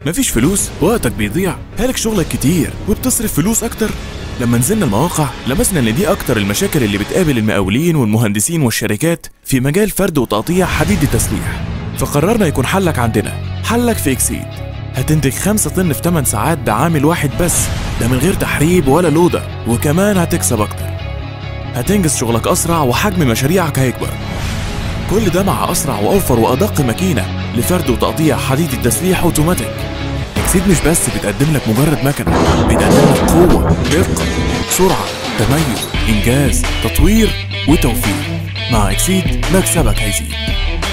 مفيش فلوس، وقتك بيضيع، هالك شغلك كتير وبتصرف فلوس أكتر. لما نزلنا المواقع لمسنا إن دي أكتر المشاكل اللي بتقابل المقاولين والمهندسين والشركات في مجال فرد وتقطيع حديد التسليح. فقررنا يكون حلك عندنا. حلك في إكسيد. هتنتج 5 طن في 8 ساعات بعامل واحد بس، ده من غير تحريب ولا لودر، وكمان هتكسب أكتر. هتنجز شغلك أسرع وحجم مشاريعك هيكبر. كل ده مع أسرع وأوفر وأدق ماكينة لفرد وتقطيع حديد التسليح أوتوماتيك. إكسيد مش بس بتقدم لك مجرد مكنة، بتقدم لك قوة، دقة، سرعة، تميز، إنجاز، تطوير وتوفير. مع إكسيد مكسبك هيزيد.